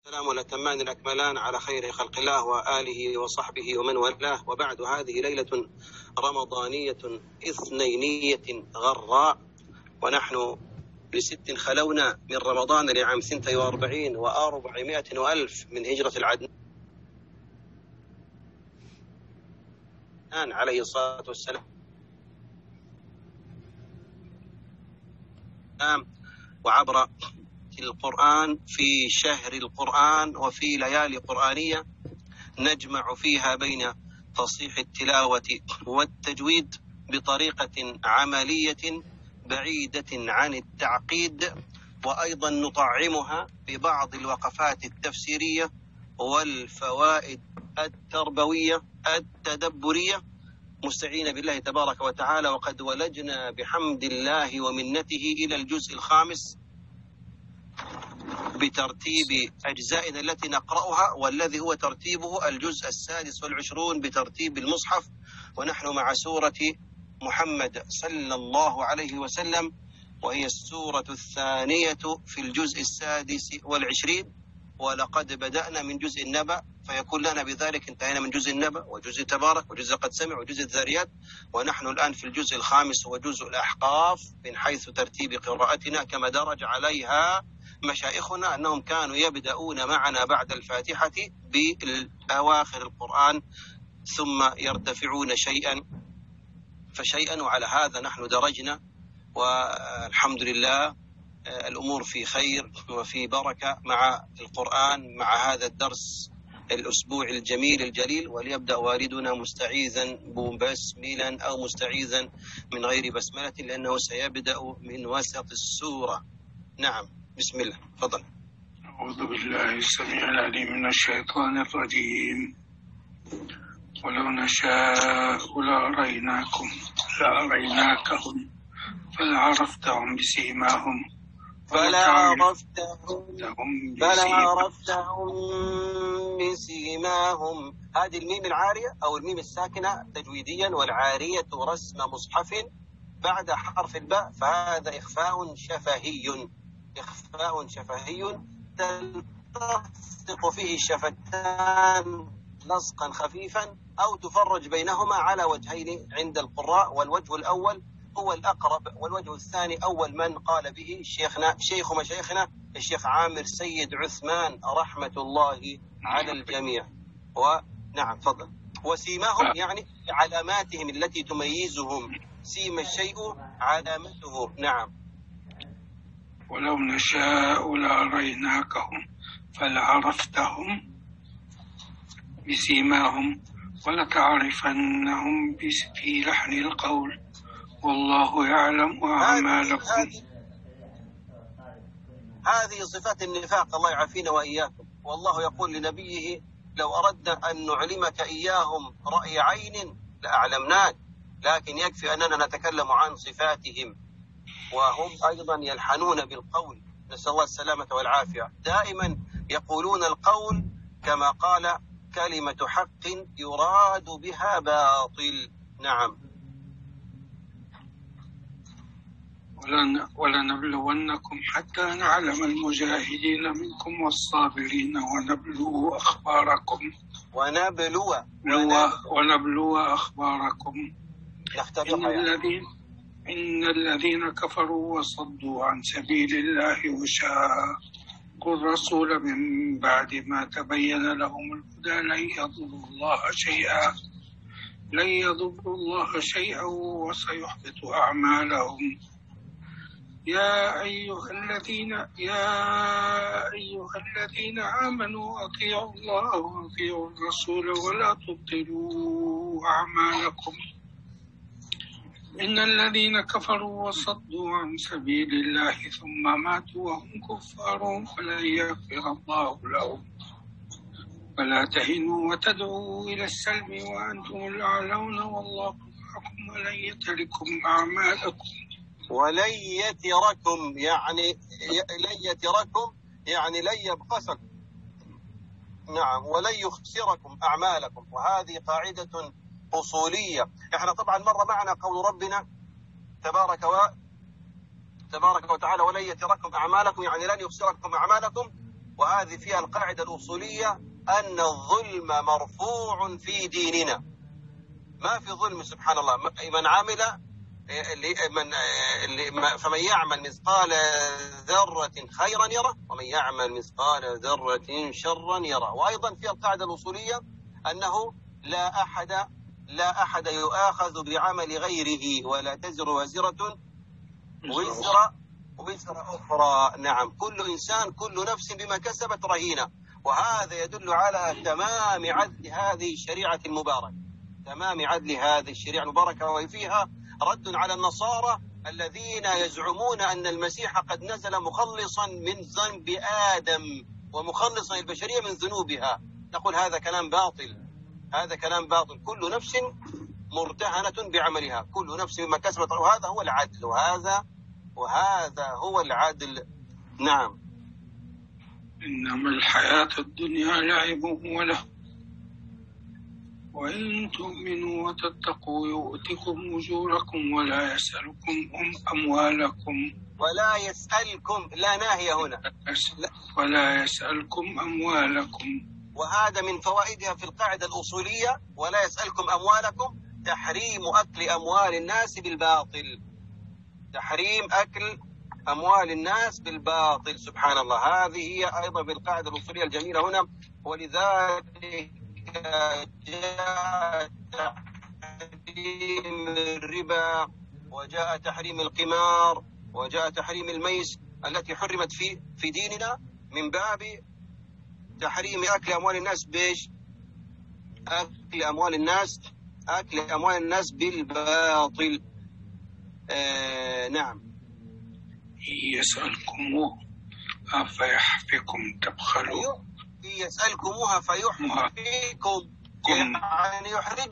السلام الأتمان الأكملان على خير خلق الله وآله وصحبه ومن والاه، وبعد. هذه ليلة رمضانية اثنينية غراء، ونحن ل6 خلونا من رمضان لعام 42 و400 وألف من هجرة العدنان عليه الصلاة والسلام، وعبر القرآن في شهر القرآن وفي ليالي قرآنية نجمع فيها بين تصحيح التلاوة والتجويد بطريقة عملية بعيدة عن التعقيد، وأيضا نطعمها ببعض الوقفات التفسيرية والفوائد التربوية التدبرية، مستعين بالله تبارك وتعالى. وقد ولجنا بحمد الله ومنته إلى الجزء الخامس بترتيب أجزائنا التي نقرأها، والذي هو ترتيبه الجزء 26 بترتيب المصحف، ونحن مع سورة محمد صلى الله عليه وسلم، وهي السورة الثانية في الجزء 26، ولقد بدأنا من جزء النبأ، فيكون لنا بذلك انتهينا من جزء النبأ وجزء تبارك وجزء قد سمع وجزء الذاريات، ونحن الآن في الجزء الخامس وجزء الأحقاف من حيث ترتيب قراءتنا كما درج عليها مشايخنا، أنهم كانوا يبدأون معنا بعد الفاتحة بأواخر القرآن ثم يرتفعون شيئا فشيئا، وعلى هذا نحن درجنا، والحمد لله الأمور في خير وفي بركة مع القرآن مع هذا الدرس الأسبوع الجميل الجليل. وليبدأ والدنا مستعيذا بسملا أو مستعيذا من غير بسملة، لأنه سيبدأ من وسط السورة. نعم، بسم الله، تفضل. أعوذ بالله السميع العليم من الشيطان الرجيم. ولو نشاء لأريناكهم فلعرفتهم بسيماهم بسيماهم. هذه الميم العارية أو الميم الساكنة تجويديا، والعارية رسم مصحف بعد حرف الباء، فهذا إخفاء شفهي تلتصق فيه الشفتان لصقا خفيفا، أو تفرج بينهما على وجهين عند القراء، والوجه الأول هو الأقرب، والوجه الثاني أول من قال به شيخ مشايخنا الشيخ عامر سيد عثمان رحمة الله على الجميع. ونعم، تفضل. وسيماهم يعني علاماتهم التي تميزهم، سيم الشيء علامته. نعم. ولو نشاء لأريناكهم فلعرفتهم بسيماهم ولتعرفنهم في لحن القول والله يعلم أعمالكم. هذه صفات النفاق، الله يعافينا وإياكم. والله يقول لنبيه: لو أردنا أن نعلمك إياهم رأي عين لأعلمناك، لكن يكفي أننا نتكلم عن صفاتهم، وهم أيضا يلحنون بالقول، نسأل الله السلامة والعافية. دائما يقولون القول كما قال: كلمة حق يراد بها باطل. نعم. ولنبلونكم حتى نعلم المجاهدين منكم والصابرين ونبلو أخباركم. ونبلو أخباركم. إن الذين كفروا وصدوا عن سبيل الله وشاقوا الرسول من بعد ما تبين لهم الهدى لن يضروا الله شيئا وسيحبط أعمالهم. يا أيها الذين آمنوا أطيعوا الله وأطيعوا الرسول ولا تبطلوا أعمالكم. إن الذين كفروا وصدوا عن سبيل الله ثم ماتوا وهم كفار فلن يغفر الله لهم. ولا تهنوا وتدعوا إلى السلم وأنتم الأعلون والله معكم ولن يتركم أعمالكم. ولن يتركم يعني لن يبخسكم. نعم. ولن يخسركم أعمالكم، وهذه قاعدة أصولية. احنا طبعا مر معنا قول ربنا تبارك وتعالى: ولن يتركم أعمالكم، يعني لن يخسركم أعمالكم. وهذه فيها القاعدة الأصولية أن الظلم مرفوع في ديننا. ما في ظلم سبحان الله. من عمل فمن يعمل مثقال ذرة خيرا يره ومن يعمل مثقال ذرة شرا يره. وأيضا في القاعدة الأصولية أنه لا أحد يؤاخذ بعمل غيره ولا تزر وازرة وزر أخرى. نعم، كل إنسان كل نفس بما كسبت رهينة. وهذا يدل على تمام عدل هذه الشريعة المباركة، تمام عدل هذه الشريعة المباركة. وفيها رد على النصارى الذين يزعمون أن المسيح قد نزل مخلصا من ذنب آدم ومخلصا البشرية من ذنوبها. نقول هذا كلام باطل، هذا كلام باطل. كل نفس مرتهنة بعملها، كل نفس بما كسبت، وهذا هو العدل، وهذا هو العدل. نعم. إنما الحياة الدنيا لعب وله وإن تؤمنوا وتتقوا يؤتكم أجوركم ولا يسألكم أموالكم. ولا يسألكم، لا ناهية هنا، ولا يسألكم أموالكم. وهذا من فوائدها في القاعدة الأصولية ولا يسألكم أموالكم، تحريم أكل أموال الناس بالباطل، تحريم أكل أموال الناس بالباطل. سبحان الله. هذه هي أيضا في القاعدة الأصولية الجميلة هنا. ولذلك جاء تحريم الربا وجاء تحريم القمار وجاء تحريم الميس التي حرمت في ديننا من باب تحريم أكل أموال الناس. بيش أكل أموال الناس بالباطل. نعم. يسألكموه فيحفكم تبخلوا. يسألكموها فيحفكم، يعني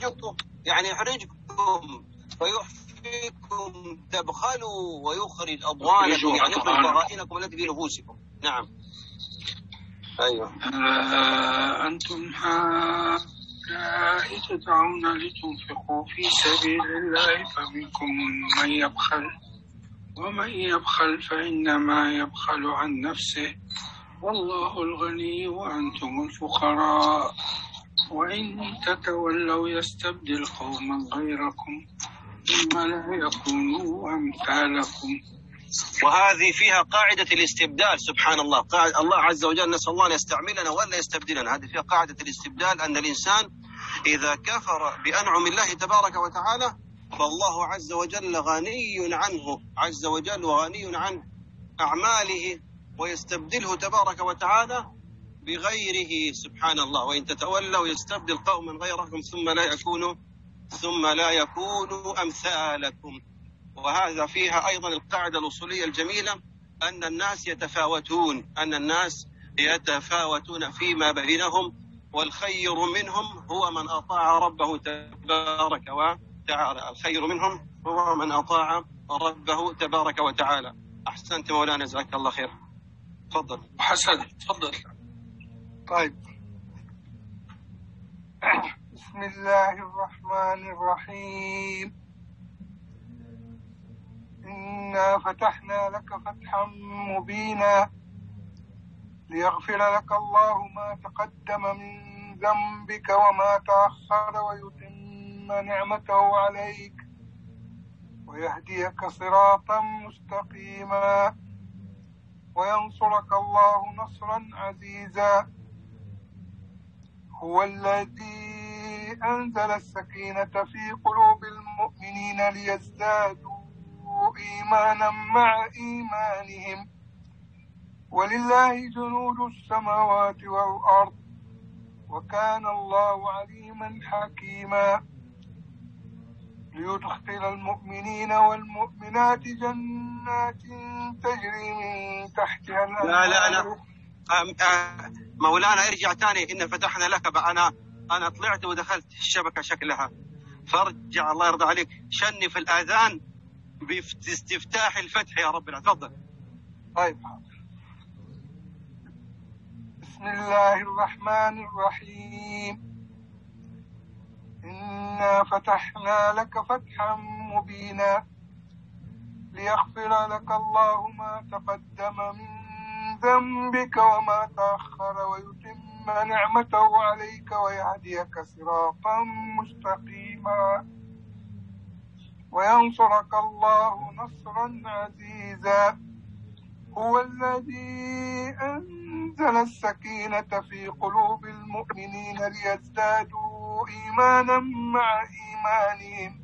يحرجكم فيحفكم تبخلوا ويخرج أضوانكم، يعني يخرج براءينكم التي في نفوسكم. نعم. أيوة. أنتم هؤلاء تدعون لتنفقوا في سبيل الله فمنكم من يبخل ومن يبخل فإنما يبخل عن نفسه والله الغني وأنتم الفقراء وإن تتولوا يستبدل قوما غيركم ثم لا يكونوا أمثالكم. وهذه فيها قاعدة الاستبدال. سبحان الله. الله عز وجل نسأل الله أن يستعملنا ولا يستبدلنا. هذه فيها قاعدة الاستبدال، أن الإنسان إذا كفر بأنعم الله تبارك وتعالى فالله عز وجل غني عنه عز وجل وغني عن أعماله ويستبدله تبارك وتعالى بغيره. سبحان الله. وإن تتولوا يستبدل قوما غيركم ثم لا يكونوا أمثالكم. وهذا فيها أيضا القاعدة الأصولية الجميلة أن الناس يتفاوتون فيما بينهم، والخير منهم هو من أطاع ربه تبارك وتعالى. الخير منهم هو من أطاع ربه تبارك وتعالى. أحسنت مولانا، جزاك الله خير. تفضل. حسن تفضل. طيب. بسم الله الرحمن الرحيم. إنا فتحنا لك فتحا مبينا ليغفر لك الله ما تقدم من ذنبك وما تأخر ويتم نعمته عليك ويهديك صراطا مستقيما وينصرك الله نصرا عزيزا. هو الذي أنزل السكينة في قلوب المؤمنين ليزدادوا إيمانا مع إيمانهم ولله جنود السماوات والأرض وكان الله عليما حكيما. ليدخل المؤمنين والمؤمنات جنات تجري من تحتها الأنهار. لا مولانا ارجع تاني. إن فتحنا لك. أنا طلعت ودخلت الشبكة شكلها، فارجع الله يرضى عليك. شني في الآذان باستفتاح الفتح يا رب. تفضل. طيب. بسم الله الرحمن الرحيم. إنا فتحنا لك فتحا مبينا ليغفر لك الله ما تقدم من ذنبك وما تأخر ويتم نعمته عليك ويهديك صراطا مستقيما وينصرك الله نصرا عزيزا. هو الذي أنزل السكينة في قلوب المؤمنين ليزدادوا إيمانا مع إيمانهم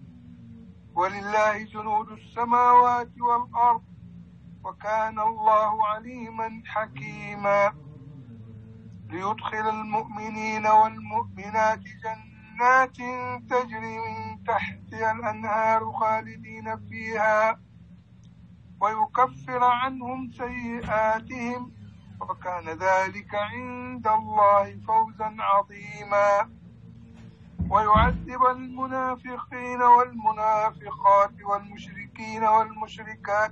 ولله جنود السماوات والأرض وكان الله عليما حكيما. ليدخل المؤمنين والمؤمنات جنات تجري من تحتها الأنهار خالدين فيها ويكفر عنهم سيئاتهم وكان ذلك عند الله فوزا عظيما. ويعذب المنافقين والمنافقات والمشركين والمشركات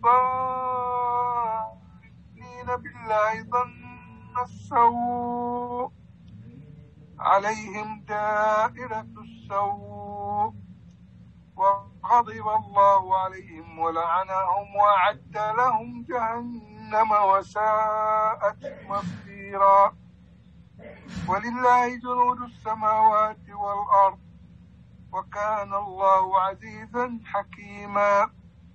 الظانين بالله ظن السوء عليهم دائرة السوء وغضب الله عليهم ولعنهم وأعد لهم جهنم وساءت مصيرا. ولله جنود السماوات والأرض وكان الله عزيزا حكيما.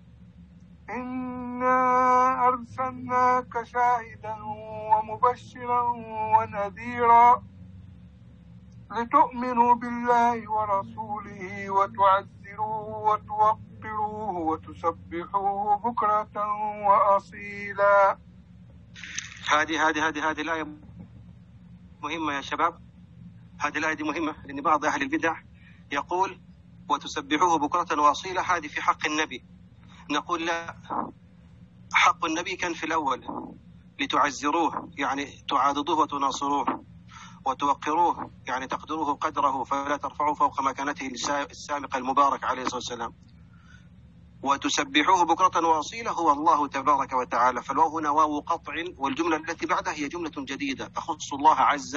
إنا أرسلناك شاهدا ومبشرا ونذيرا لتؤمنوا بالله ورسوله وتعزروه وتوقروه وتسبحوه بكرة وأصيلا. هذه الآية مهمة يا شباب. هذه الآية دي مهمة لأن بعض أهل البدع يقول وتسبحوه بكرة وأصيلا، هذه في حق النبي. نقول لا، حق النبي كان في الأول لتعزروه يعني تعاضدوه وتناصروه، وتوقروه يعني تقدروه قدره فلا ترفعوه فوق مكانته السابقة المبارك عليه الصلاة والسلام، وتسبحوه بكرة وأصيلا هو الله تبارك وتعالى. فالواو هنا واو قطع، والجملة التي بعدها هي جملة جديدة تخص الله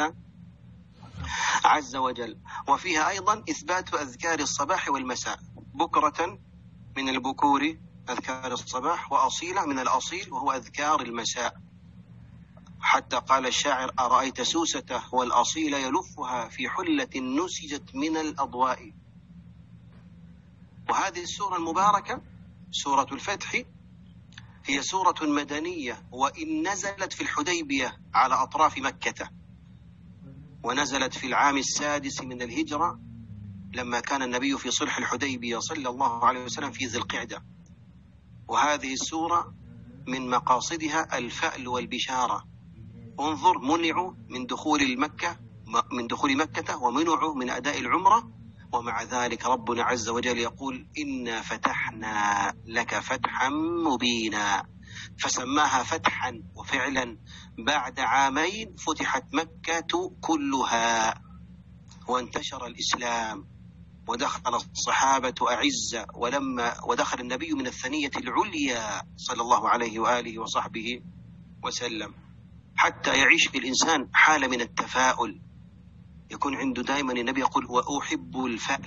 عز وجل، وفيها أيضا إثبات أذكار الصباح والمساء. بكرة من البكور أذكار الصباح، وأصيلة من الأصيل وهو أذكار المساء. حتى قال الشاعر أرأيت سوسته والأصيل يلفها في حلة نسجت من الأضواء. وهذه السورة المباركة سورة الفتح هي سورة مدنية، وإن نزلت في الحديبية على أطراف مكة، ونزلت في العام السادس من الهجرة لما كان النبي في صلح الحديبية صلى الله عليه وسلم في ذي القعدة. وهذه السورة من مقاصدها الفأل والبشارة. انظر، منعوا من دخول مكة ومنعوا من أداء العمرة، ومع ذلك ربنا عز وجل يقول إنا فتحنا لك فتحا مبينا، فسماها فتحا. وفعلا بعد عامين فتحت مكة كلها وانتشر الإسلام ودخل الصحابة أعزة، ودخل النبي من الثنية العليا صلى الله عليه وآله وصحبه وسلم، حتى يعيش الإنسان حالة من التفاؤل، يكون عنده دائما. النبي يقول وأحب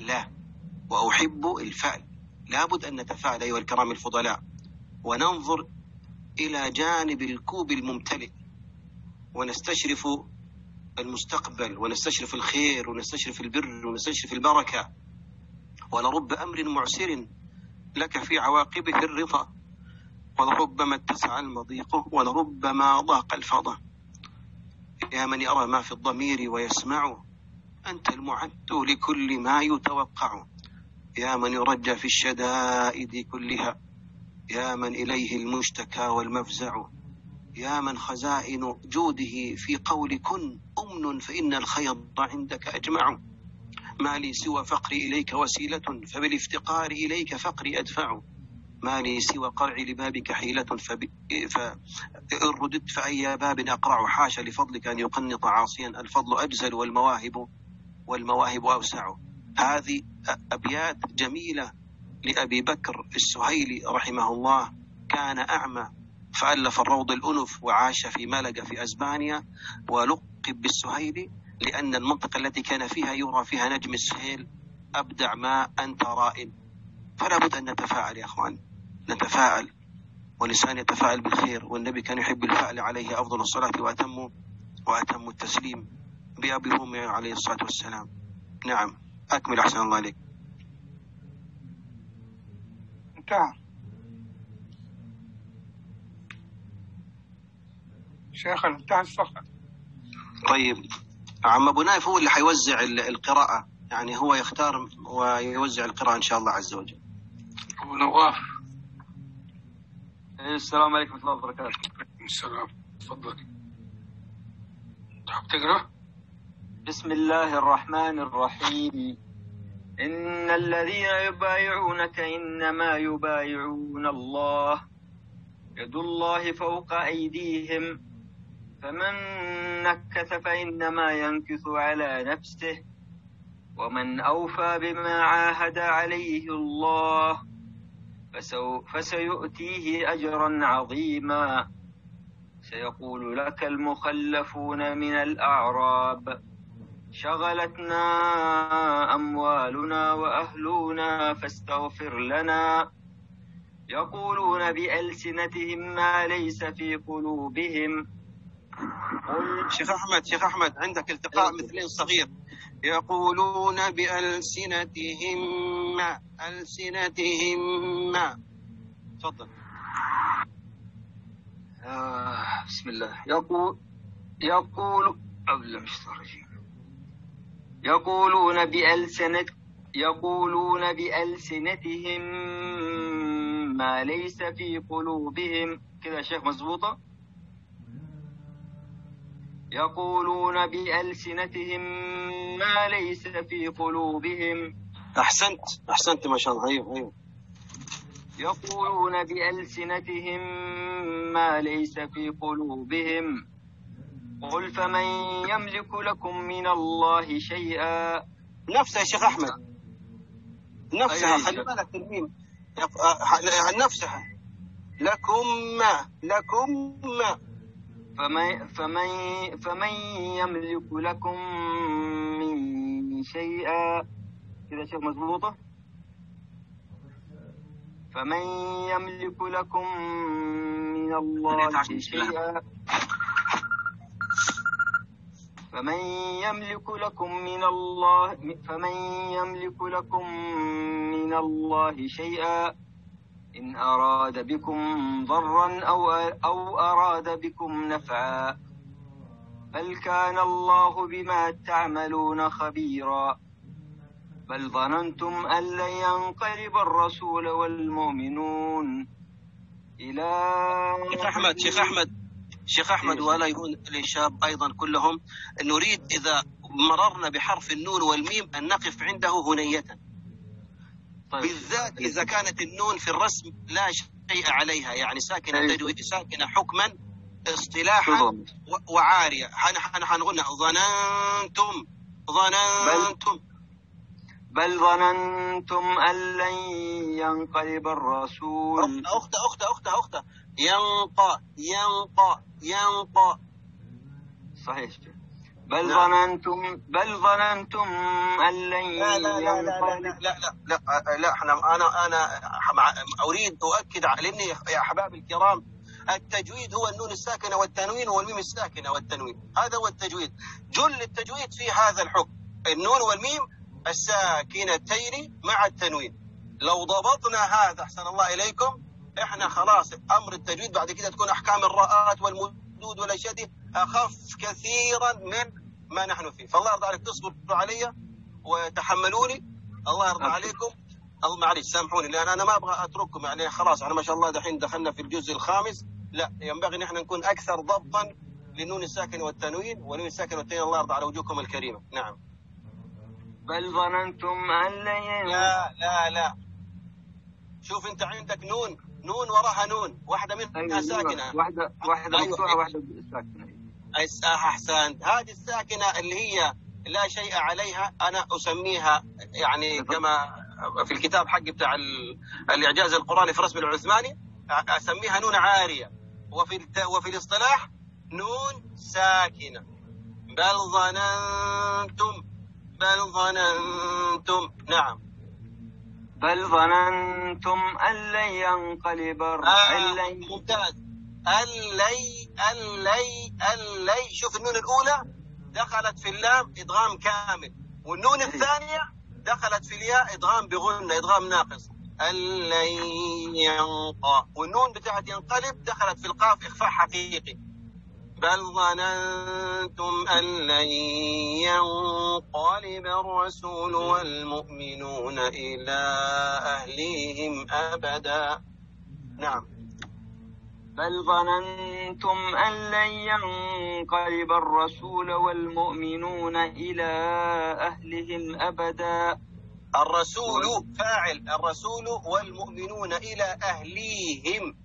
الفأل. لابد أن نتفاءل أيها الكرام الفضلاء، وننظر إلى جانب الكوب الممتلئ، ونستشرف المستقبل، ونستشرف الخير، ونستشرف البر، ونستشرف البركة. ولرب أمر معسر لك في عواقبه الرضا، ولربما اتسع المضيق ولربما ضاق الفضا. يا من يرى ما في الضمير ويسمع، أنت المعد لكل ما يتوقع. يا من يرجى في الشدائد كلها، يا من إليه المشتكى والمفزع. يا من خزائن جوده في قول كن أمن، فإن الخير عندك أجمع. ما لي سوى فقري إليك وسيلة، فبالافتقار إليك فقري أدفع. ما لي سوى قرع لبابك حيلة، فإن رددت فأي باب أقرع. حاشا لفضلك أن يقنط عاصيا، الفضل أجزل والمواهب أوسع. هذه أبيات جميلة لأبي بكر السهيلي رحمه الله. كان أعمى فألف الروض الأنف، وعاش في ملقا في أسبانيا، ولقب بالسهيلي لأن المنطقة التي كان فيها يرى فيها نجم السهيل. أبدع ما أنت رائن. فلا بد أن نتفاءل يا أخوان، نتفاءل ولسان يتفاعل بالخير، والنبي كان يحب الفعل عليه أفضل الصلاة وأتم التسليم بأبي وأمي عليه الصلاة والسلام. نعم، أكمل أحسن الله عليك. انتهى شيخ، انتهى الصفحة. طيب، عم أبو نايف هو اللي حيوزع القراءة، يعني هو يختار ويوزع القراءة إن شاء الله عز وجل. أبو نواف. السلام عليكم ورحمة الله وبركاته. السلام، تفضل. تحب تقرأ؟ بسم الله الرحمن الرحيم. إن الذين يبايعونك إنما يبايعون الله، يد الله فوق أيديهم، فمن نكث فإنما ينكث على نفسه، ومن أوفى بما عاهد عليه الله فسيؤتيه أجرا عظيما. سيقول لك المخلفون من الأعراب: شغلتنا أموالنا وأهلنا فاستغفر لنا. يقولون بألسنتهم ما ليس في قلوبهم. شيخ أحمد عندك التقاء مثلين صغير. يقولون بألسنتهم ما. تفضل. بسم الله. يقولون بألسنتهم ما ليس في قلوبهم. كذا شيخ مزبوطة. يقولون بألسنتهم ما ليس في قلوبهم. أحسنت ما شاء الله. أيوه. يقولون بألسنتهم ما ليس في قلوبهم. قل فمن يملك لكم من الله شيئا. نفسها يا شيخ أحمد، نفسها. خلي بالك الميم نفسها. لكم ما. فمن يملك لكم من شيئا. كذا شيء مضبوطة. فمن يملك لكم من الله شيئا. فمن يملك لكم من الله شيئا إن أراد بكم ضرا أو أراد بكم نفعا، بل كان الله بما تعملون خبيرا. بل ظننتم أن لن ينقلب الرسول والمؤمنون إلى. شيخ أحمد ولا يهون الشباب أيضا كلهم، نريد إذا مررنا بحرف النون والميم أن نقف عنده هنية. طيب. بالذات إذا كانت النون في الرسم لا شيء عليها، يعني ساكنة تجويد، ساكنة حكما اصطلاحا وعارية. حنقولنا ظننتم. بل ظننتم أن لن ينقلب الرسول. أخته ينقى. صحيح. بل ظننتم أن لن ينقلب. لا أنا أريد أؤكد على إني يا أحباب الكرام، التجويد هو النون الساكنة والتنوين والميم الساكنة والتنوين. هذا هو التجويد. جل التجويد في هذا الحكم، النون والميم الساكنتين مع التنوين. لو ضبطنا هذا أحسن الله إليكم، إحنا خلاص أمر التجويد بعد كده تكون أحكام الراءات والمدود والأشياء دي أخف كثيرا من ما نحن فيه. فالله يرضى عليك تصبروا علي وتحملوني، الله يرضى عليكم. معلش سامحوني، لأن أنا ما أبغى أترككم، يعني خلاص أنا ما شاء الله دحين دخلنا في الجزء الخامس. لا، ينبغي نحن نكون أكثر ضبطا للنون الساكن والتنوين والنون الساكن والتنوين. الله يرضى على وجوهكم الكريمة. نعم. بل ظننتم أن لن. لا شوف أنت عندك نون وراها نون، واحدة منها ساكنة، واحدة مفتوحة واحدة ساكنة. أحسنت. هذه الساكنة اللي هي لا شيء عليها أنا أسميها، يعني كما في الكتاب حق بتاع الإعجاز القرآني في رسم العثماني أسميها نون عارية، وفي الاصطلاح نون ساكنة. بل ظننتم. نعم. بل ظننتم أن لن ينقلب ممتاز. اللي شوف النون الأولى دخلت في اللام إدغام كامل، والنون الثانية دخلت في الياء إدغام بغنة، إدغام ناقص. اللي ينقى، والنون بتاعت ينقلب دخلت في القاف إخفاء حقيقي. بل ظننتم أن لن ينقلب الرسول والمؤمنون إلى أهليهم أبدا. نعم. بل ظننتم أن لن ينقلب الرسول والمؤمنون إلى أهلهم أبدا. الرسول فاعل، الرسول والمؤمنون إلى أهليهم.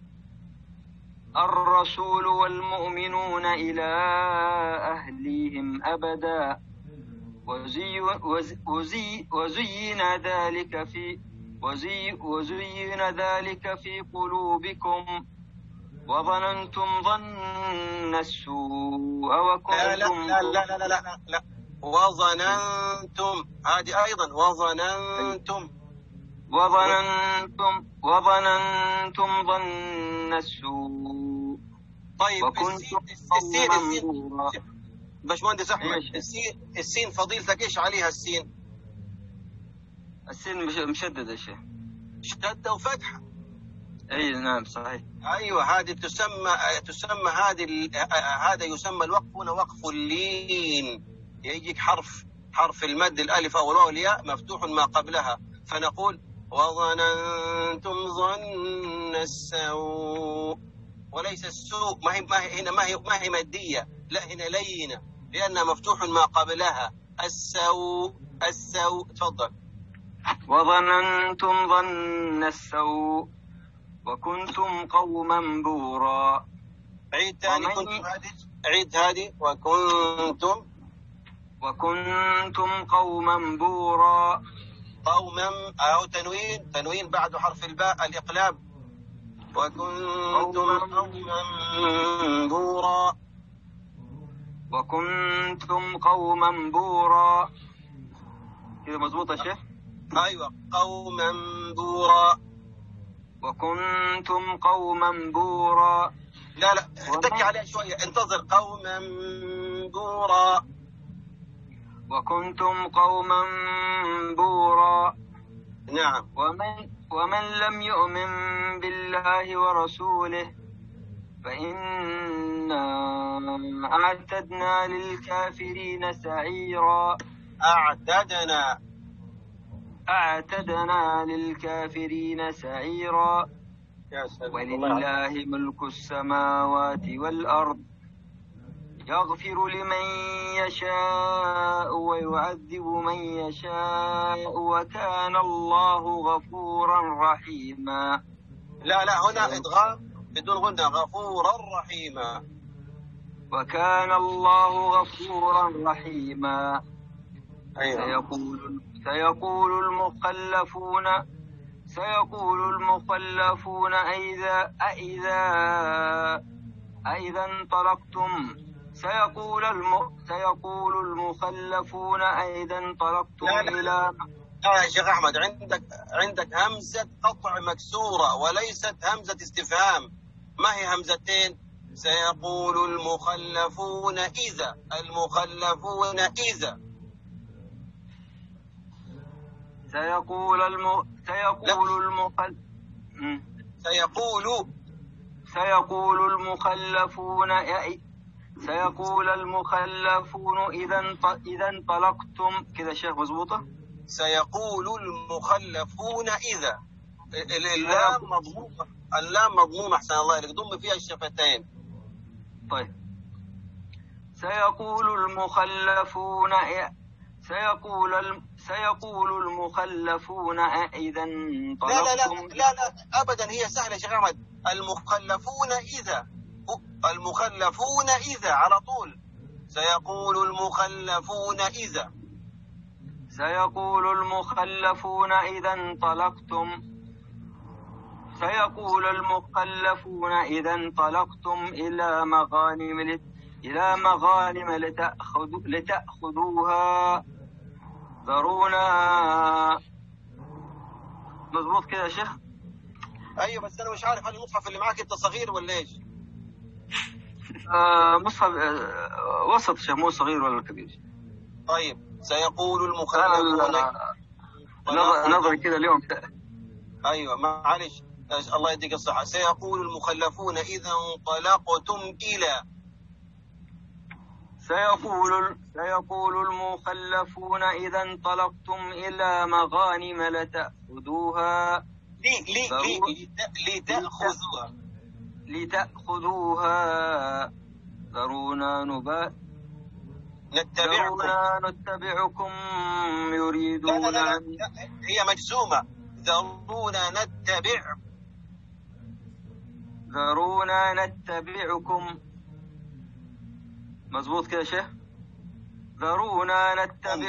الرسول والمؤمنون إلى أهليهم أبدا. وزين ذلك في قلوبكم وظننتم ظن السوء وكنتم لا وظننتم، هذه أيضا وظننتم ظن السوء. طيب السين باشمهندس أحمد، السين فضيلتك إيش عليها السين؟ السين مشددة يا شيخ، شدة وفتحة. أي نعم صحيح. أيوة هذه تسمى هذا يسمى الوقف هنا وقف اللين. يجيك حرف المد الألف أو الواو الياء مفتوح ما قبلها، فنقول وظننتم ظن السوء، وليس السوء. ما هي مادية، لا هنا لينة لأنها مفتوح ما قبلها. السوء تفضل. وظننتم ظن السوء وكنتم قوما بورا. عيد ثاني. عيد هذه وكنتم قوما بورا. قوما أو تنوين بعد حرف الباء الإقلاب. وكنتم قوما بورا. وكنتم قوما بورا. كده مظبوط يا شيخ؟ أيوة قوما بورا. وكنتم قوما بورا. لا اتك عليها شوية، انتظر. قوما بورا. وكنتم قوما بورا. نعم. ومن لم يؤمن بالله ورسوله فإنا أعتدنا للكافرين سعيرا. أعتدنا للكافرين سعيرا. ولله ملك السماوات والأرض يغفر لمن يشاء ويعذب من يشاء وكان الله غفورا رحيما. لا هنا إدغام بدون غنى. غفورا رحيما. وكان الله غفورا رحيما. أيوة. سيقول المخلفون أئذا انطلقتم. سيقول المخلفون أئذا انطلقتم إلى. يا شيخ أحمد، عندك همزة قطع مكسورة وليست همزة استفهام. ما هي همزتين؟ سيقول المخلفون إذا. سيقول المخلفون إذا انطلقتم. كذا شيخ مظبوطة؟ سيقول المخلفون إذا. اللام مضمومة أحسن الله إليك، ضم فيها الشفتين. طيب. سيقول المخلفون إذا انطلقتم. لا أبدا، هي سهلة يا شيخ أحمد. المخلفون إذا على طول. سيقول المخلفون إذا انطلقتم إلى مغانم مضبوط كده يا شيخ؟ ايوه بس انا مش عارف هل المصحف اللي معاك انت صغير ولا ايش؟ مصحف وسط شيخ، مو صغير ولا كبير. طيب سيقول المخلفون. نظري كده اليوم. ايوه معلش، الله يديك الصحة. سيقول المخلفون إذا انطلقتم إلى. سيقول المخلفون إذا انطلقتم إلى مغانم لتأخذوها. لتأخذوها ذرونا نتبعكم يريدون. لا هي مجزومة. ذرونا نتبعكم. مظبوط كده يا شيخ؟ ذرونا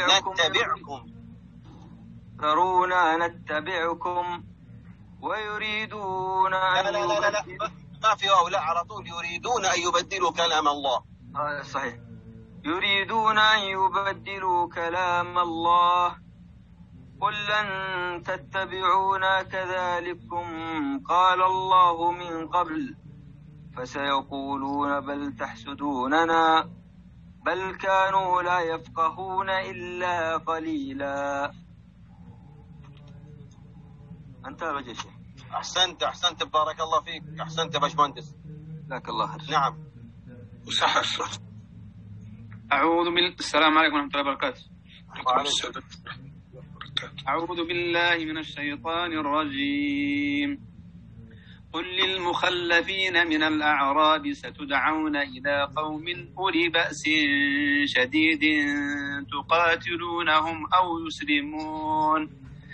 نتبعكم ويريدون أن لا ما في واو، لا على طول يريدون أن يبدلوا كلام الله. صحيح، يريدون أن يبدلوا كلام الله. قل لن تتبعونا كذلكم قال الله من قبل فسيقولون بل تحسدوننا بل كانوا لا يفقهون إلا قليلا. أنت يا شيخ. أحسنت بارك الله فيك، أحسنت يا باشمهندس. جزاك الله خير. نعم. وصح. السلام عليكم ورحمة الله وبركاته. أعوذ بالله من الشيطان الرجيم. قل للمخلفين من الأعراب ستدعون إلى قوم أولي بأس شديد تقاتلونهم أو يسلمون.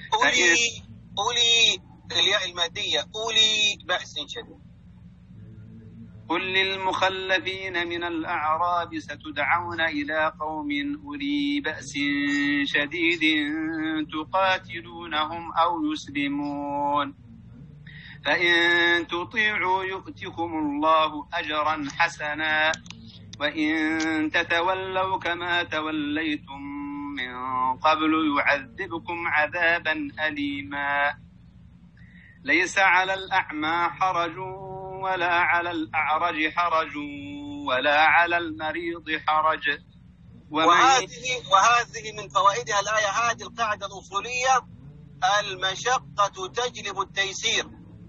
أولي الياء المادية، أولي بأس شديد. قل للمخلفين من الأعراب ستدعون إلى قوم أولي بأس شديد تقاتلونهم أو يسلمون فإن تطيعوا يؤتكم الله أجرا حسنا وإن تتولوا كما توليتم من قبل يعذبكم عذابا أليما. ليس على الأعمى حرج ولا على الأعرج حرج ولا على المريض حرج. وهذه من فوائدها الآية، هذه القاعدة الأصولية: المشقة تجلب التيسير،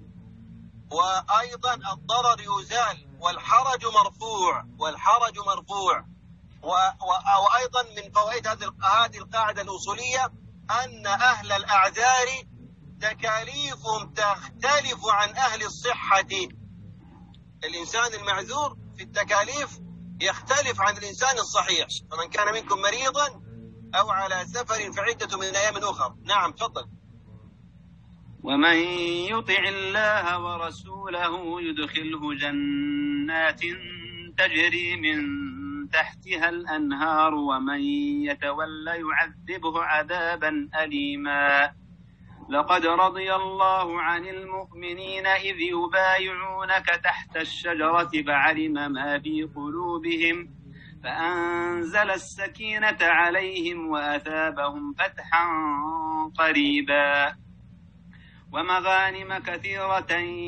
وأيضا الضرر يزال والحرج مرفوع. وأيضا من فوائد هذه القاعدة الأصولية أن أهل الأعذار تكاليفهم تختلف عن أهل الصحة. الإنسان المعذور في التكاليف يختلف عن الإنسان الصحيح، فمن كان منكم مريضا أو على سفر فعدة من أيام أخرى. نعم تفضل. ومن يطع الله ورسوله يدخله جنات تجري من تحتها الأنهار ومن يتولى يعذبه عذابا أليما. لقد رضي الله عن المؤمنين إذ يبايعونك تحت الشجرة فعلم ما في قلوبهم فأنزل السكينة عليهم وأثابهم فتحا قريبا ومغانم كثيرة.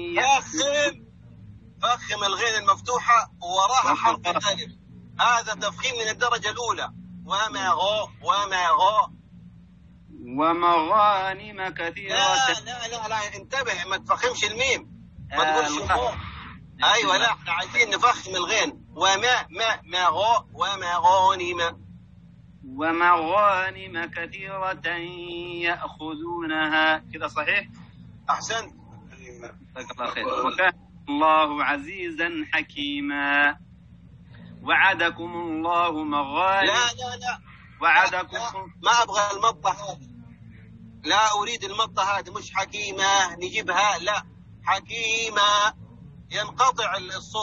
فخم الغين المفتوحة وراها حرف الألف، هذا تفخيم من الدرجة الأولى. ومغانم كثيرة. لا انتبه، ما تفخمش الميم، ما تقولش ايوه، لا احنا عايزين نفخم الغين. ومغانم كثيرة يأخذونها. كده صحيح؟ أحسنت. وكان الله عزيزا حكيما. وعدكم الله مغانم. لا وعدكم. ما أبغى المطة هذه، لا أريد المطة هذه، مش حكيمة نجيبها، لا حكيمة. ينقطع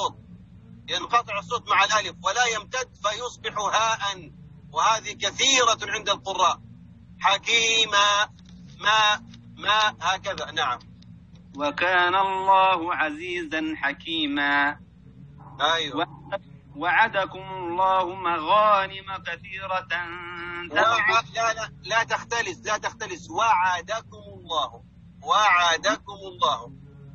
الصوت مع الألف ولا يمتد فيصبح هاء، وهذه كثيرة عند القراء. حكيمة ما هكذا. نعم. وكان الله عزيزا حكيما. أيوة. وعدكم الله مغانم كثيرة. لا تختلس. وعدكم الله. وعدكم الله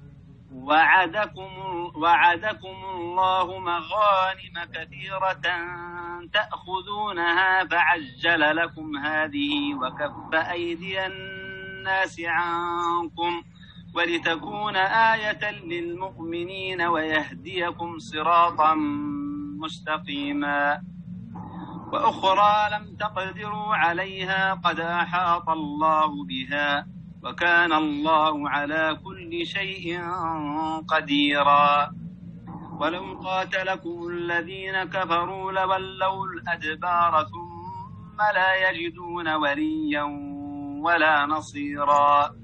وعدكم الله مغانم كثيرة تأخذونها فعجل لكم هذه وكف أيدي الناس عنكم ولتكون آية للمؤمنين ويهديكم صراطا مستقيما وأخرى لم تقدروا عليها قد أحاط الله بها وكان الله على كل شيء قديرا ولو قاتلكم الذين كفروا لولوا الأدبار ثم لا يجدون وليا ولا نصيرا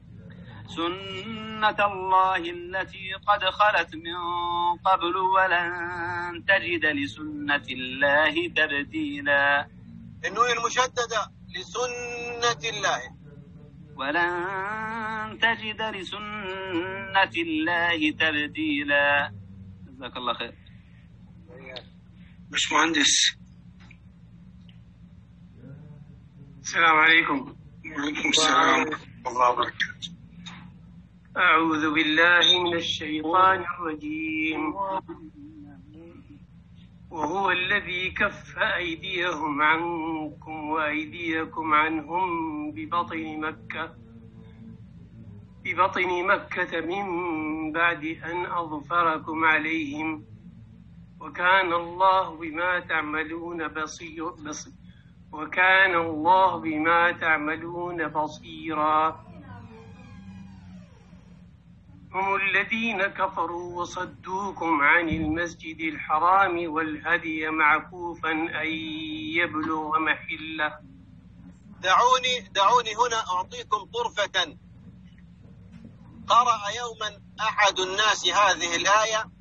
سنة الله التي قد خلت من قبل ولن تجد لسنة الله تبديلا. النون المشددة لسنة الله ولن تجد لسنة الله تبديلا. جزاك الله خير. باشمهندس. السلام عليكم. وعليكم السلام ورحمة الله وبركاته. أعوذ بالله من الشيطان الرجيم. وهو الذي كف أيديهم عنكم وأيديكم عنهم ببطن مكة من بعد أن أظفركم عليهم وكان الله بما تعملون بصيرا. هم الذين كفروا وصدوكم عن المسجد الحرام والهدي معكوفا أن يبلغ محله. دعوني هنا أعطيكم طرفة. قرأ يوما أحد الناس هذه الآية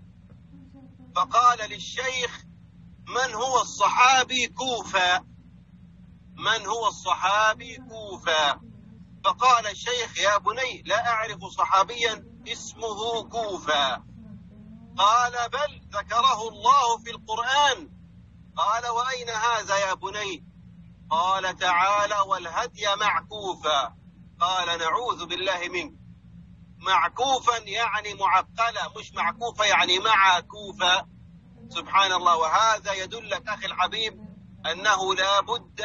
فقال للشيخ: من هو الصحابي كوفا؟ من هو الصحابي كوفا؟ فقال الشيخ: يا بني لا أعرف صحابيا اسمه كوفا. قال: بل ذكره الله في القرآن. قال: وأين هذا يا بني؟ قال: تعالى: والهدي معكوفا. قال: نعوذ بالله منك. معكوفا يعني معقلة، مش معكوفة يعني معكوفة. سبحان الله. وهذا يدلك أخي الحبيب أنه لا بد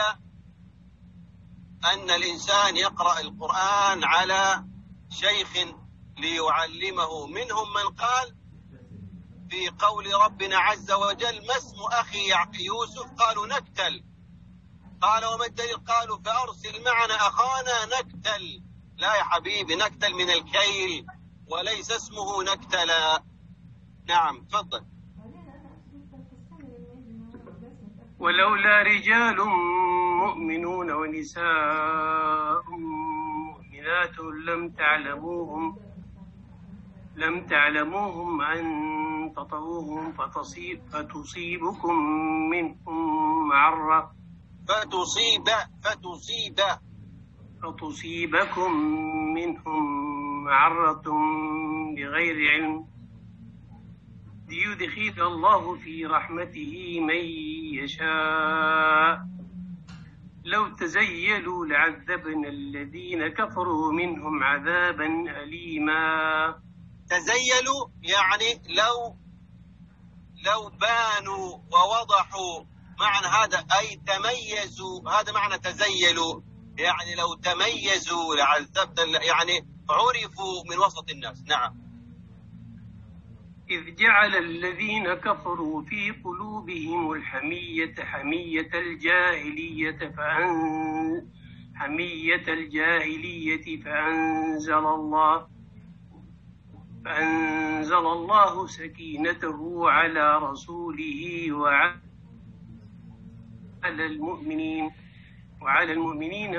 أن الإنسان يقرأ القرآن على شيخ ليعلمه. منهم من قال في قول ربنا عز وجل: ما اسم أخي يوسف؟ قالوا: نكتل. قال: وما الدليل؟ قالوا: فأرسل معنا أخانا نكتل. لا يا حبيبي، نكتل من الكيل وليس اسمه نكتلا. نعم تفضل. ولولا رجال مؤمنون ونساء مؤمنات لم تعلموهم أن تطؤوهم فتصيبكم منهم معرة فتصيبكم منهم معرة بغير علم ليدخل الله في رحمته من يشاء. لو تزيلوا لعذبنا الذين كفروا منهم عذابا أليما. تزيلوا يعني لو بانوا ووضحوا، معنى هذا أي تميزوا، هذا معنى تزيلوا، يعني لو تميزوا لعذبنا، يعني عرفوا من وسط الناس. نعم. إذ جعل الذين كفروا في قلوبهم الحمية حمية الجاهلية فأنزل الله سكينته على رسوله وعلى المؤمنين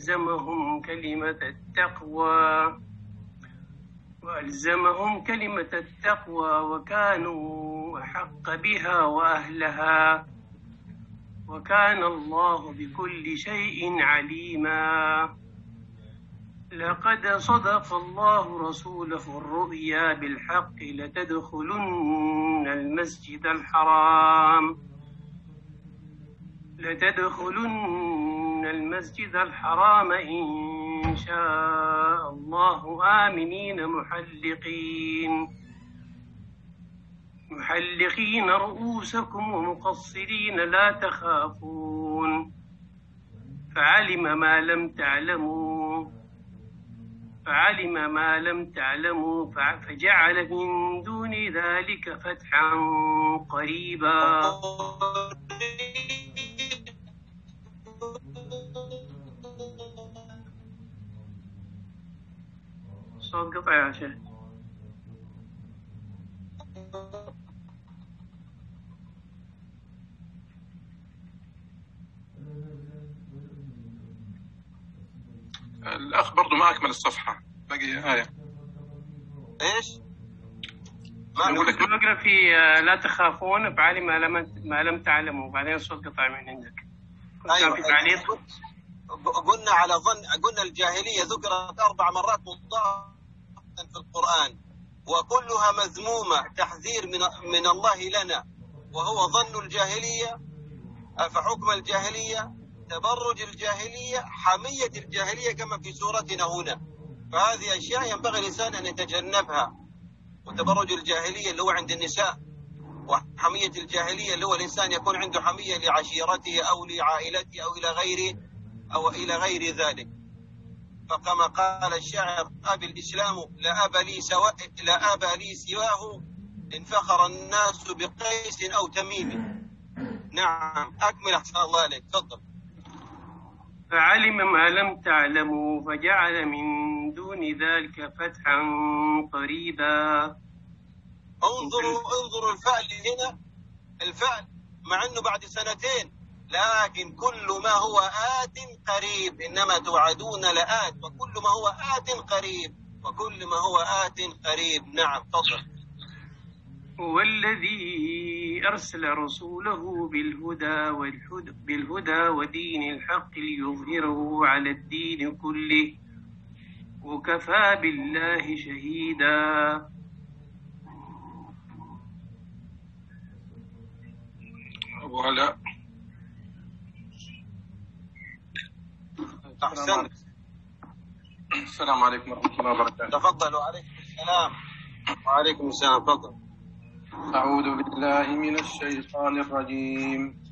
وألزمهم كلمة التقوى وكانوا أحق بها وأهلها وكان الله بكل شيء عليما. لقد صدق الله رسوله الرؤيا بالحق لتدخلن المسجد الحرام إن شاء الله آمنين محلقين رؤوسكم ومقصرين لا تخافون فعلم ما لم تعلموا فجعل من دون ذلك فتحا قريبا. صوت قطع يا شيخ. الأخ برضو ما أكمل الصفحة، باقي آية. إيش؟ نقرأ في لا تخافون فعلم ما لم تعلموا، بعدين الصوت قطع من عندك. أيوة. في تعليق قلنا على قلنا الجاهلية ذكرت 4 مرات مضاعفة في القرآن، وكلها مذمومة، تحذير من الله لنا، وهو ظن الجاهلية، فحكم الجاهلية، تبرج الجاهلية، حمية الجاهلية كما في سورتنا هنا. فهذه أشياء ينبغي الإنسان أن يتجنبها. وتبرج الجاهلية اللي هو عند النساء، وحمية الجاهلية اللي هو الإنسان يكون عنده حمية لعشيرته أو لعائلته أو إلى غير ذلك. فكما قال الشاعر: أبي الإسلام لا أبا لي سواه، إن فخر الناس بقيس أو تميم. نعم، أكمل أحسن الله عليك، تفضل. فعلم ما لم تعلموا فجعل من دون ذلك فتحا قريبا. انظروا الفعل هنا، الفعل مع أنه بعد 2 سنين، لكن كل ما هو آت قريب، إنما توعدون لآت، وكل ما هو آت قريب، وكل ما هو آت قريب. نعم، تفضل. هو الذي أرسل رسوله بالهدى ودين الحق ليظهره على الدين كله وكفى بالله شهيدا. ولا أحسنت. السلام عليكم ورحمة الله وبركاته. تفضل. وعليكم السلام. وعليكم السلام، تفضل. أعوذ بالله من الشيطان الرجيم.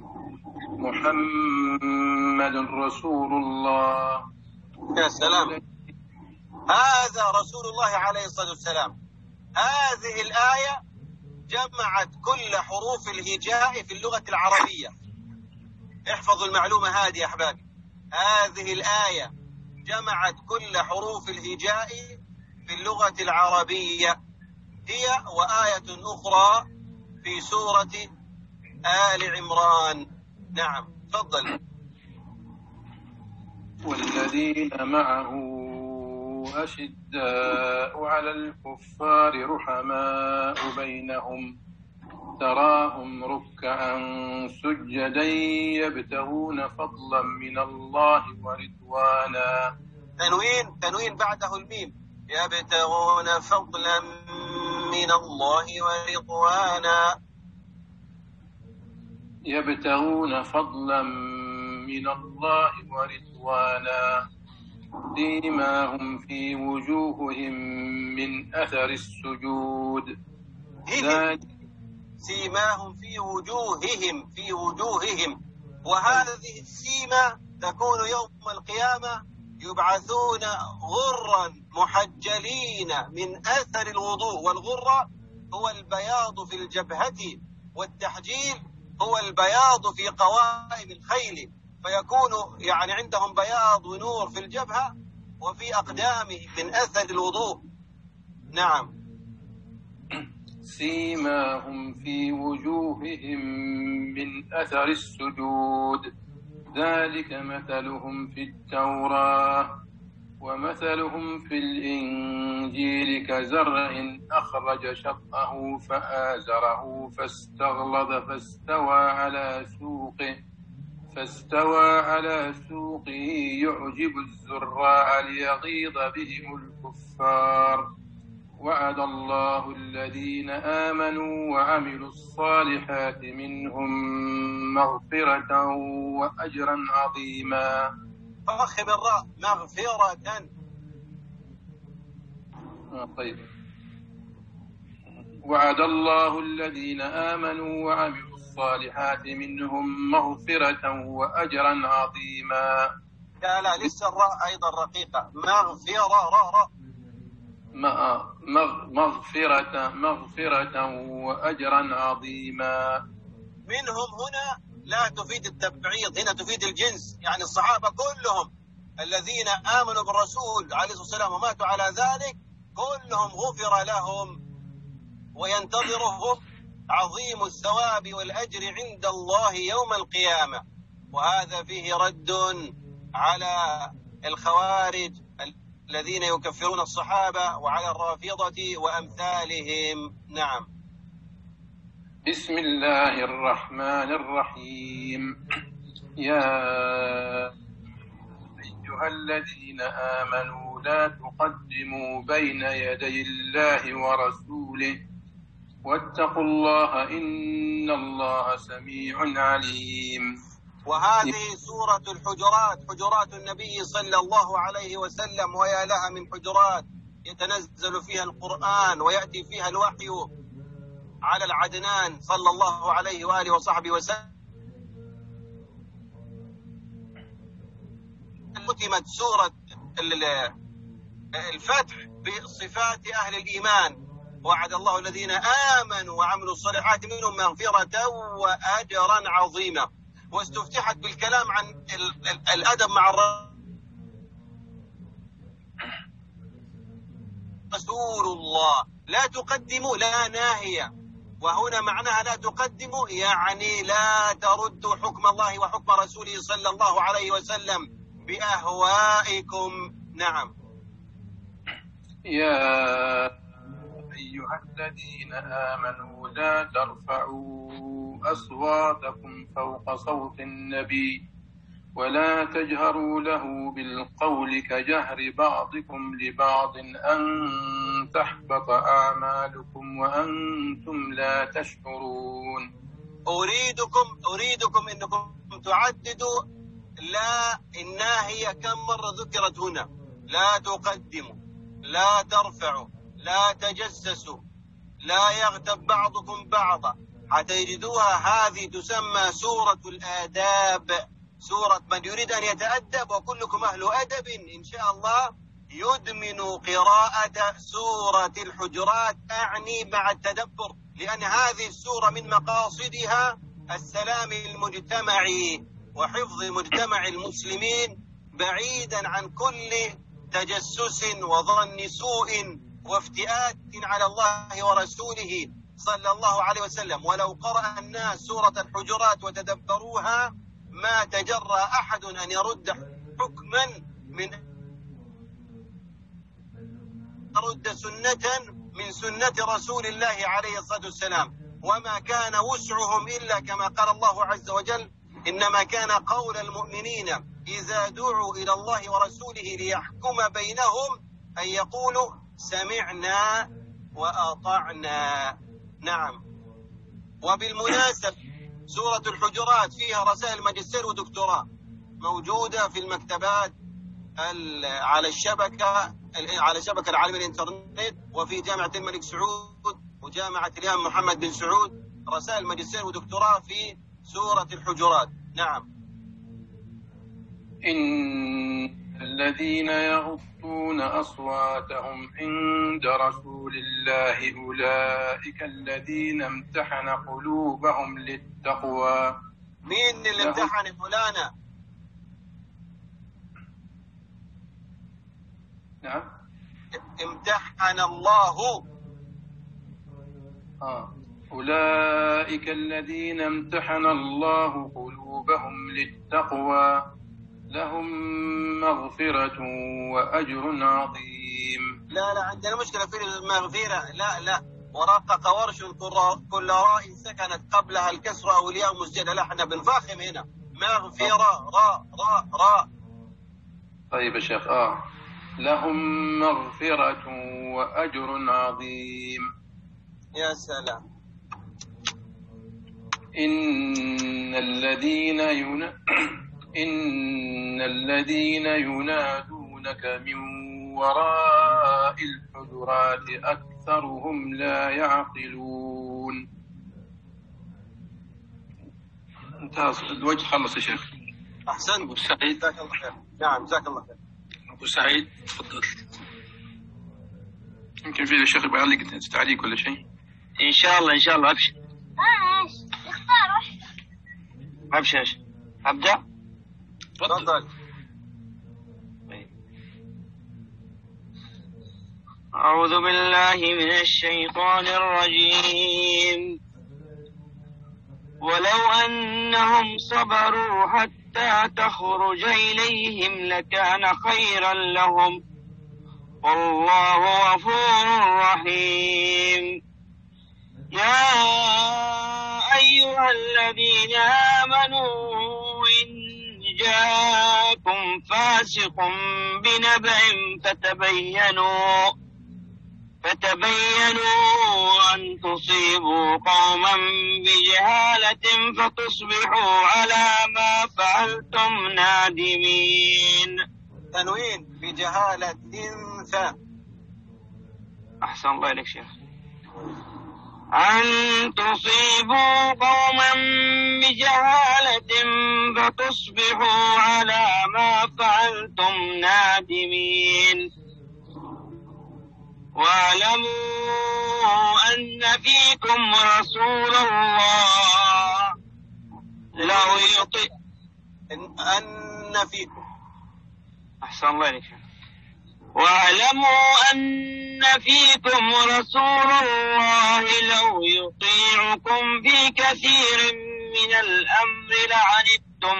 محمد رسول الله. يا سلام، هذا رسول الله عليه الصلاة والسلام. هذه الآية جمعت كل حروف الهجاء في اللغة العربية. احفظوا المعلومة هذه يا أحبابي. هذه الآية جمعت كل حروف الهجاء في اللغة العربية، هي وآية أخرى في سورة آل عمران. نعم، تفضل. والذين معه أشداء على الكفار رحماء بينهم تراهم ركعا سجدا يبتغون فضلا من الله ورضوانا. تنوين بعده الميم. يبتغون فضلا من الله ورضوانا. يبتغون فضلا من الله ورضوانا سيماهم في وجوههم من أثر السجود. سيماهم في وجوههم. وهذه السيمة تكون يوم القيامة، يبعثون غرا محجلين من أثر الوضوء. والغرة هو البياض في الجبهة، والتحجيل هو البياض في قوائم الخيل، فيكون يعني عندهم بياض ونور في الجبهة وفي أقدامه من أثر الوضوء. نعم. سيماهم في وجوههم من أثر السجود ذلك مثلهم في التوراة ومثلهم في الإنجيل كزرع أخرج شطأه فآزره فاستغلظ فاستوى على سوقه يعجب الزراع ليغيظ بهم الكفار. وعد الله الذين آمنوا وعملوا الصالحات منهم مغفرة وأجرا عظيما. فخم الراء مغفرة. طيب. وعد الله الذين آمنوا وعملوا الصالحات منهم مغفرة وأجرا عظيما. لا لسه الراء أيضا رقيقة. مغفرة راء مغفرة وأجرا عظيما. منهم هنا لا تفيد التبعيض، هنا تفيد الجنس، يعني الصحابة كلهم الذين آمنوا بالرسول عليه الصلاة والسلام وماتوا على ذلك كلهم غفر لهم وينتظرهم عظيم الثواب والأجر عند الله يوم القيامة. وهذا فيه رد على الخوارج الذين يكفرون الصحابة وعلى الرافضة وأمثالهم. نعم. بسم الله الرحمن الرحيم. يا أيها الذين آمنوا لا تقدموا بين يدي الله ورسوله واتقوا الله إن الله سميع عليم. وهذه سورة الحجرات، حجرات النبي صلى الله عليه وسلم، ويا لها من حجرات يتنزل فيها القرآن ويأتي فيها الوحي على العدنان صلى الله عليه وآله وصحبه وسلم. ختمت سورة الفتح بصفات أهل الإيمان. وعد الله الذين آمنوا وعملوا الصالحات منهم مغفرة وأجرا عظيما. واستفتحت بالكلام عن الأدب مع رسول الله. لا تقدموا، لا ناهية، وهنا معناها لا تقدموا يعني لا تردوا حكم الله وحكم رسوله صلى الله عليه وسلم بأهوائكم. نعم. يا أيها الذين آمنوا لا ترفعوا أصواتكم فوق صوت النبي ولا تجهروا له بالقول كجهر بعضكم لبعض أن تحبط أعمالكم وأنتم لا تشعرون. أريدكم أنكم تعددوا لا الناهية كم مرة ذكرت هنا. لا تقدموا، لا ترفعوا، لا تجسسوا، لا يغتب بعضكم بعضا، حتى يجدوها. هذه تسمى سورة الآداب، سورة من يريد أن يتأدب، وكلكم أهل أدب إن شاء الله يدمن قراءة سورة الحجرات، أعني مع التدبر، لأن هذه السورة من مقاصدها السلام المجتمعي وحفظ مجتمع المسلمين بعيدا عن كل تجسس وظن سوء وافتئات على الله ورسوله صلى الله عليه وسلم. ولو قرأ الناس سورة الحجرات وتدبروها ما تجرأ أحد أن يرد حكما من سنة رسول الله عليه الصلاة والسلام. وما كان وسعهم إلا كما قال الله عز وجل: إنما كان قول المؤمنين إذا دعوا إلى الله ورسوله ليحكم بينهم أن يقولوا سمعنا وأطعنا. نعم. وبالمناسبة سورة الحجرات فيها رسائل ماجستير ودكتوراه موجودة في المكتبات على الشبكة العالمية الإنترنت، وفي جامعة الملك سعود وجامعة الإمام محمد بن سعود رسائل ماجستير ودكتوراه في سورة الحجرات. نعم. إن الذين يغضون أصواتهم عند رسول الله أولئك الذين امتحن قلوبهم للتقوى. مين اللي امتحن مولانا؟ نعم. امتحن الله. أولئك الذين امتحن الله قلوبهم للتقوى لهم مغفرة وأجر عظيم. لا عندنا مشكلة في المغفرة. لا ورقق ورش كل راء سكنت قبلها الكسرة أو الياء مسجدة. لا احنا بنفخم هنا مغفرة راء. طيب يا شيخ. لهم مغفرة وأجر عظيم. يا سلام. إن الذين إن الذين ينادونك من وراء الحجرات أكثرهم لا يعقلون. انتهى الوجه، خلص يا شيخ. أحسنت أبو سعيد. جزاك الله خير. نعم جزاك الله خير. أبو سعيد تفضل. يمكن في الشيخ يبغى يعلق تعليق ولا شيء. إن شاء الله أبشر. اختار واحد. أبشر. أبدأ. تفضل. أعوذ بالله من الشيطان الرجيم. ولو أنهم صبروا حتى تخرج إليهم لكان خيرا لهم والله غفور رحيم. يا أيها الذين آمنوا إن جاءكم فاسق بنبأ فتبينوا أن تصيبوا قوما بجهالة فتصبحوا على ما فعلتم نادمين. تنوين بجهالة أحسن الله إليك شيخ. أن تصيبوا قوما بجهالة فتصبحوا على ما فعلتم نادمين. واعلموا أن فيكم رسول الله لو يطيع أن فيكم. أحسن الله إليك. واعلموا أن فيكم رسول الله لو يطيعكم في كثير من الأمر لعنتم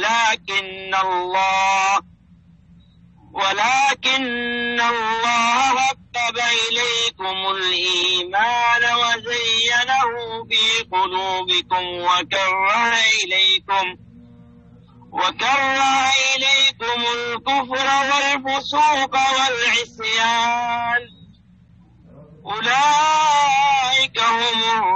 ولكن الله حبب إليكم الإيمان وزينه في قلوبكم وكره إليكم الكفر والفسوق والعصيان أولئك هم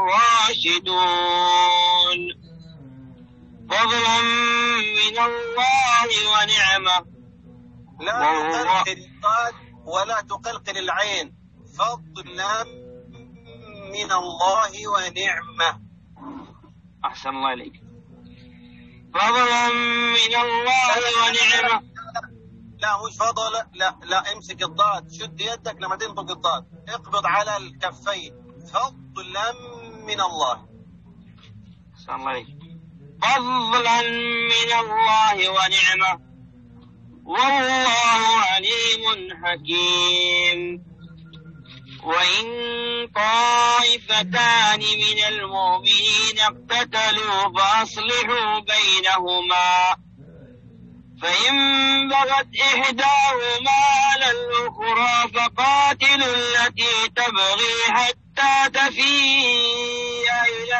الراشدون فضلا من الله ونعمة. لا تقلقل الضاد ولا تقلقل العين. فضلا من الله ونعمة. أحسن الله إليك. فضلا من الله ونعمة. لا مش فضل، لا امسك الضاد، شد يدك لما تنطق الضاد، اقبض على الكفين. فضلا من الله. أحسن الله إليك. فضلا من الله ونعمة والله عليم حكيم. وإن طائفتان من المؤمنين اقتتلوا فأصلحوا بينهما فإن بغت إحداهما على الأخرى فقاتلوا التي تبغي حتى تفيء إلى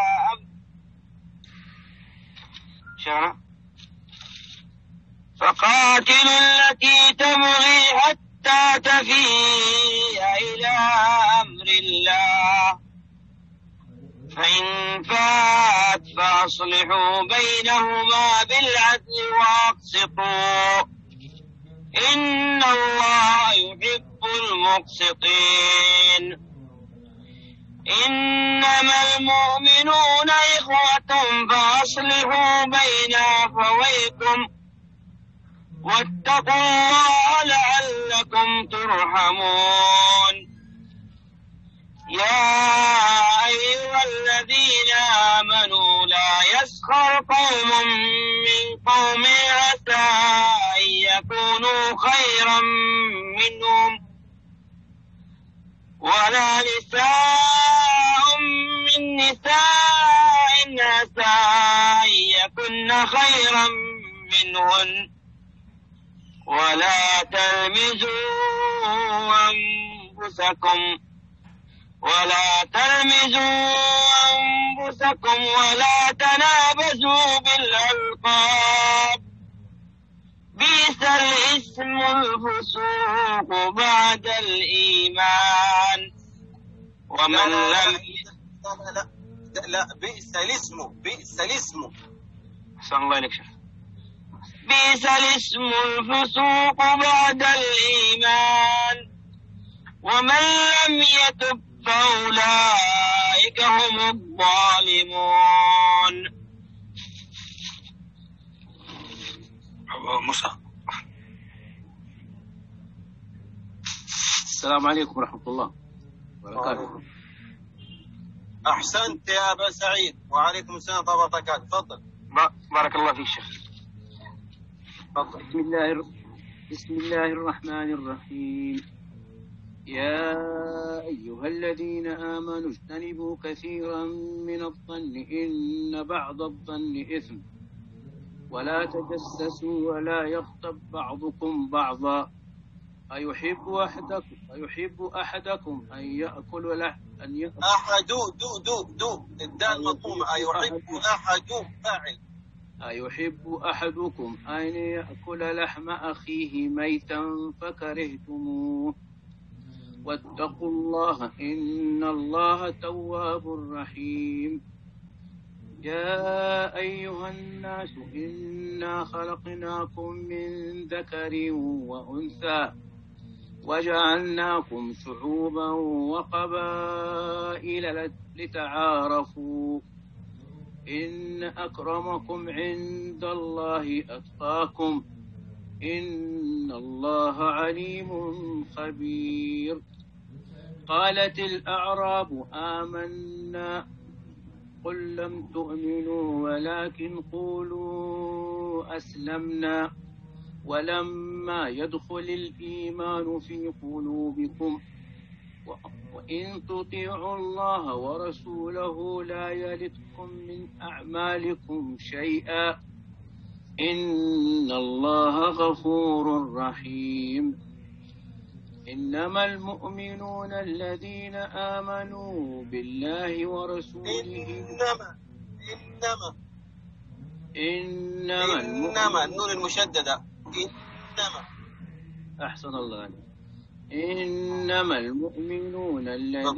إلى أمر الله فإن فات فأصلحوا بينهما بالعدل وأقسطوا إن الله يحب المقسطين. إنما المؤمنون إخوة فأصلحوا بين أخويكم واتقوا الله لعلكم ترحمون. يا أيها الذين آمنوا لا يسخر قوم من قوم عسى أن يكونوا خيرا منهم ولا نساء من نساء عسى أن يكن خيرا منهن ولا تلمزوا أنفسكم ولا تنابزوا بالألقاب بئس الاسم الفسوق بعد الإيمان ومن لم لا بئس الاسم. أحسن الله إليك شيخ. بئس الاسم الفسوق بعد الإيمان ومن لم يتب فأولئك هم الظالمون. أبو موسى. السلام عليكم ورحمة الله وبركاته. أحسنت يا أبا سعيد، وعليكم السلام ورحمة الله وبركاته. تفضل. بارك الله فيك شيخ. تفضل. بسم الله الرحمن الرحيم. يا أيها الذين آمنوا اجتنبوا كثيرا من الظن إن بعض الظن إثم ولا تجسسوا ولا يغتب بعضكم بعضا أيحب أحدكم أن يأكل الدال مضمومة. أيحب أحدكم أن يأكل لحم أخيه ميتا فكرهتموه واتقوا الله إن الله تواب رحيم. يا أيها الناس إنا خلقناكم من ذكر وأنثى وجعلناكم شعوبا وقبائل لتعارفوا إن أكرمكم عند الله أتقاكم إن الله عليم خبير. قالت الأعراب آمنا قل لم تؤمنوا ولكن قولوا أسلمنا ولما يدخل الإيمان في قلوبكم وإن تطيعوا الله ورسوله لا يلدكم من أعمالكم شيئا إن الله غفور رحيم. إنما المؤمنون الذين آمنوا بالله ورسوله إنما النون المشددة أحسن الله عليك. إنما المؤمنون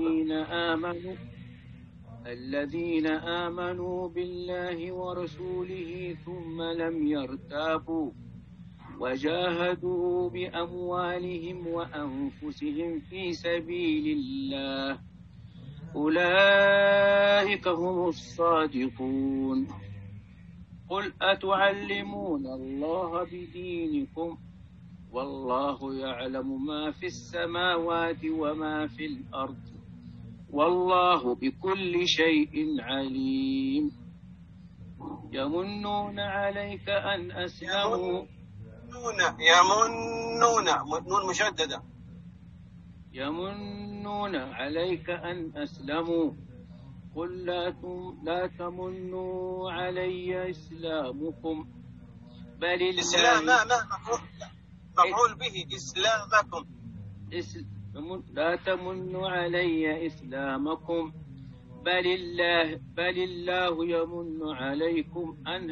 الذين آمنوا بالله ورسوله ثم لم يرتابوا وجاهدوا بأموالهم وأنفسهم في سبيل الله أولئك هم الصادقون. قل أتعلمون الله بدينكم والله يعلم ما في السماوات وما في الأرض والله بكل شيء عليم. يمنون عليك أن أسلموا نون مشددة. يمنون عليك أن أسلموا قل لا تمنوا علي إسلامكم بل إسلام مفعول به إسلامكم. لا تمنوا علي إسلامكم بل الله يمن عليكم أن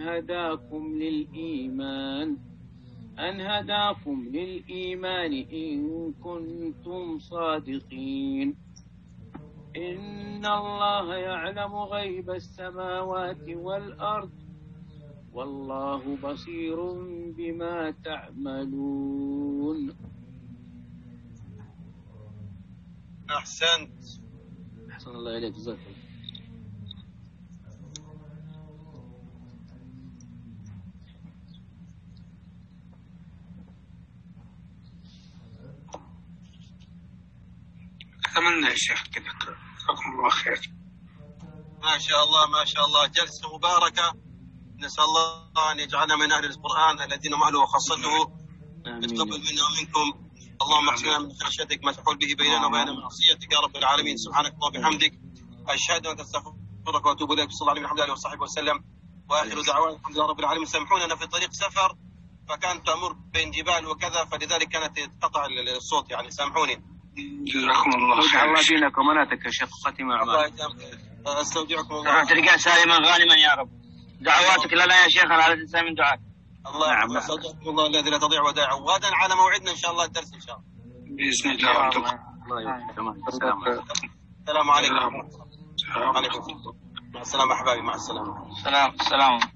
هداكم للإيمان إن كنتم صادقين. إن الله يعلم غيب السماوات والأرض والله بصير بما تعملون. أحسنت. أحسن الله إليك جزاك الله. أتمنى يا شيخ كذا. جزاكم الله خير. ما شاء الله جلسة مباركة. نسأل الله أن يجعلنا من أهل القرآن الذين هم أهله وخاصته. يتقبل منا ومنكم. اللهم اقسمنا من خشيتك ما تحول به بيننا وبين معصيتك يا رب العالمين. سبحانك اللهم وبحمدك أشهد أن لا إله إلا أنت وأتوب إليك. صلى الله عليه وسلم وصحبه وسلم. وآخر دعوانا الحمد لله رب العالمين. سامحونا أنا في طريق سفر فكانت تمر بين جبال وكذا فلذلك كانت تقطع الصوت يعني سامحوني. جزاكم الله خير. الله دينك ومناتك يا شيخ خاتم أعمال. استودعكم الله. ترجع سالما غانما يا رب. دعواتك لنا يا شيخ على تنسى من دعاء. الله يحفظك. استودعكم الله الذي لا تضيع ودائعه. وغدا على موعدنا ان شاء الله الدرس ان شاء الله. باذن الله. الله يسلمك. السلام عليكم. مع السلامه احبابي. مع السلامه. سلام.